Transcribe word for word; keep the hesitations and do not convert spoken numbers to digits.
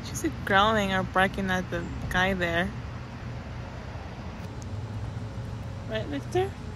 She's like growling or barking at the guy there. Right, Victor?